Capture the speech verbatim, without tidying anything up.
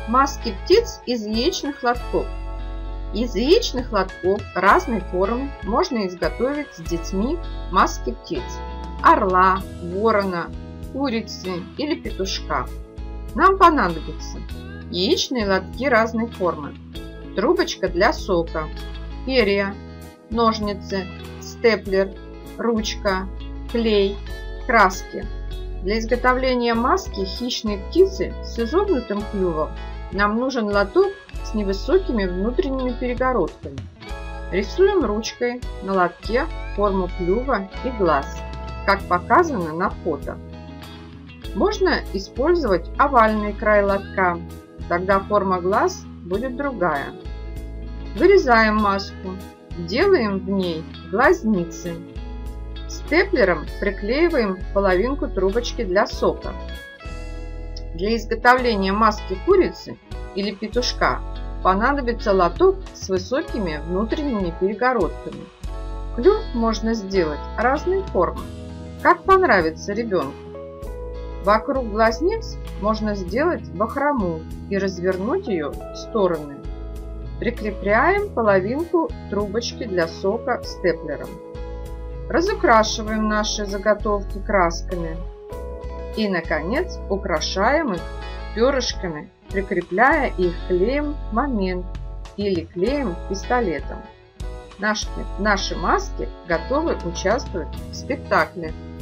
Маски птиц из яичных лотков. Из яичных лотков разной формы можно изготовить с детьми маски птиц: орла, ворона, курицы или петушка. Нам понадобятся яичные лотки разной формы, трубочка для сока, перья, ножницы, степлер, ручка, клей, краски. Для изготовления маски хищной птицы с изогнутым клювом нам нужен лоток с невысокими внутренними перегородками. Рисуем ручкой на лотке форму клюва и глаз, как показано на фото. Можно использовать овальный край лотка, тогда форма глаз будет другая. Вырезаем маску, делаем в ней глазницы. Степлером приклеиваем половинку трубочки для сока. Для изготовления маски курицы или петушка понадобится лоток с высокими внутренними перегородками. Клюв можно сделать разной формы, как понравится ребенку. Вокруг глазниц можно сделать бахрому и развернуть ее в стороны. Прикрепляем половинку трубочки для сока степлером. Разукрашиваем наши заготовки красками. И, наконец, украшаем их перышками, прикрепляя их клеем в момент или клеем пистолетом. Наши, наши маски готовы участвовать в спектакле.